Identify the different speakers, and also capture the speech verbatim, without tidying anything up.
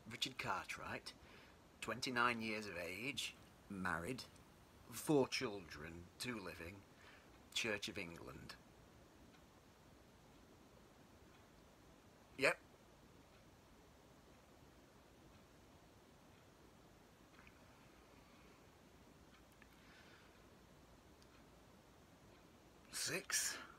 Speaker 1: Richard Cartwright, twenty-nine years of age, married, four children, two living, Church of England. Yep. Six.